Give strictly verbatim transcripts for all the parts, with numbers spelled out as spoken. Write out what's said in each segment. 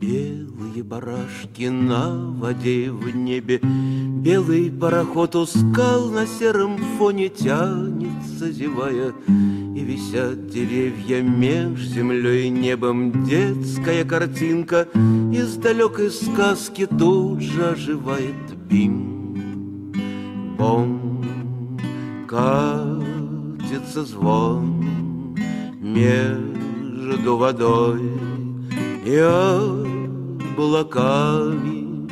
Белые барашки на воде в небе, белый пароход у скал на сером фоне тянется, зевая, и висят деревья меж землей и небом. Детская картинка из далекой сказки тут же оживает. Бим-бом, катится звон между водой и облаками.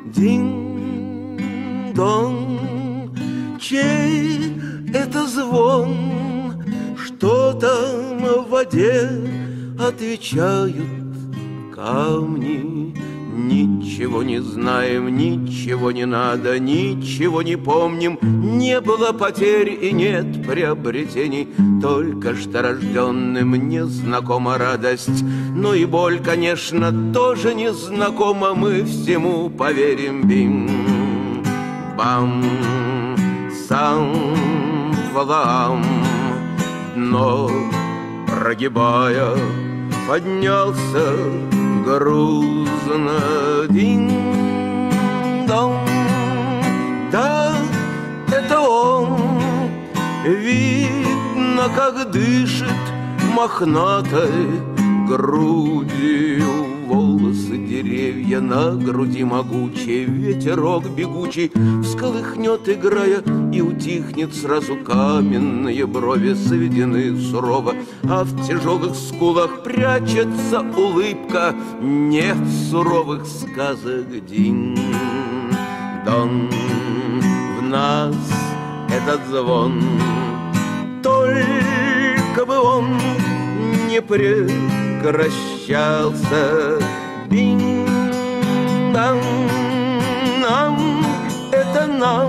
Динь-дон, чей это звон? Что там в воде отвечают камни? Ничего не знаем, ничего не надо, ничего не помним. Не было потерь и нет приобретений, только что рожденным незнакома радость. Но и боль, конечно, тоже незнакома. Мы всему поверим. Бим-бам, сам-валам. Дно прогибая, поднялся грузно. Динь-дон, да, это он. Видно, как дышит мохнатой грудью. Волосы деревья на груди могучие, ветерок бегучий всколыхнет, играя, и утихнет сразу. Каменные брови сведены сурово, а в тяжелых скулах прячется улыбка. Нет суровых сказок. Динь-дон, в нас этот звон, только бы он не прекращался. Бинь-бам, нам, это нам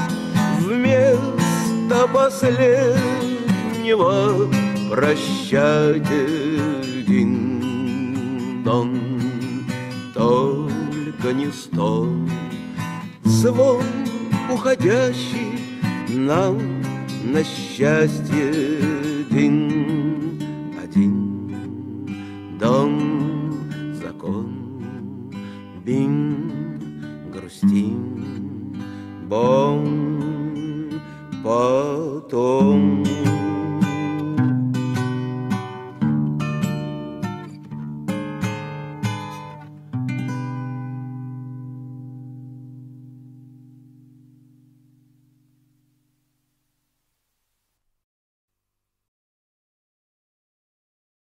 вместо последнего прощайте. Динь-дон, только не стон, звон уходящий нам на счастье. Динь, один дом, закон.